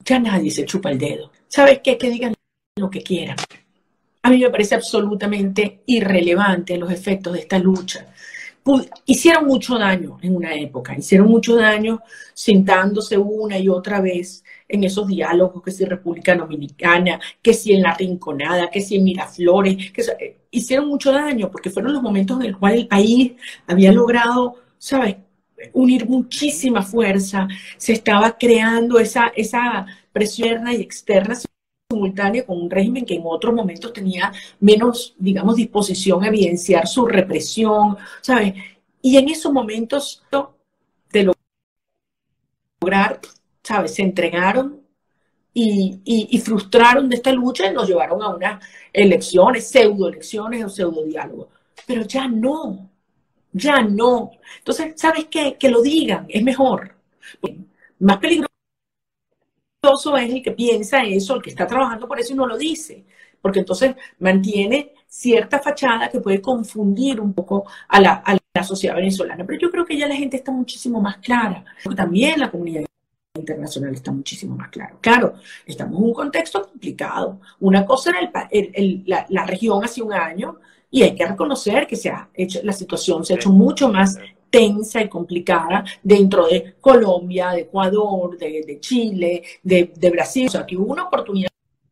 Ya nadie se chupa el dedo. ¿Sabes qué? Que digan lo que quieran. A mí me parece absolutamente irrelevante los efectos de esta lucha. Hicieron mucho daño en una época, hicieron mucho daño sentándose una y otra vez en esos diálogos, que si República Dominicana, que si en La Rinconada, que si en Miraflores, hicieron mucho daño porque fueron los momentos en los cuales el país había logrado, ¿sabes?, unir muchísima fuerza, se estaba creando esa presión interna y externa simultánea con un régimen que en otros momentos tenía menos, digamos, disposición a evidenciar su represión, ¿sabes? Y en esos momentos de lograr, ¿sabes? Se entregaron y frustraron de esta lucha y nos llevaron a unas elecciones, pseudo-elecciones o pseudo-diálogos. Pero ya no, ya no. Entonces, ¿sabes qué? Que lo digan, es mejor. Más peligroso es el que piensa eso, el que está trabajando por eso y no lo dice, porque entonces mantiene cierta fachada que puede confundir un poco a la sociedad venezolana. Pero yo creo que ya la gente está muchísimo más clara. También la comunidad internacional está muchísimo más clara. Claro, estamos en un contexto complicado. Una cosa era la región hace un año y hay que reconocer que la situación se ha hecho mucho más tensa y complicada dentro de Colombia, de Ecuador, de Chile, de Brasil. O sea, que hubo una oportunidad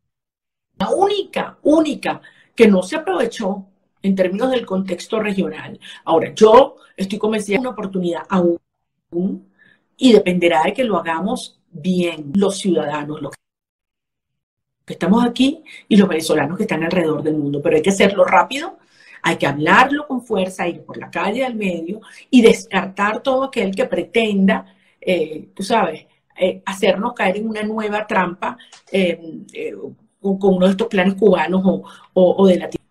única, que no se aprovechó en términos del contexto regional. Ahora, yo estoy convencida de una oportunidad aún y dependerá de que lo hagamos bien los ciudadanos, los que estamos aquí y los venezolanos que están alrededor del mundo. Pero hay que hacerlo rápido. Hay que hablarlo con fuerza, ir por la calle al medio y descartar todo aquel que pretenda, tú sabes, hacernos caer en una nueva trampa con uno de estos planes cubanos o de Latinoamérica.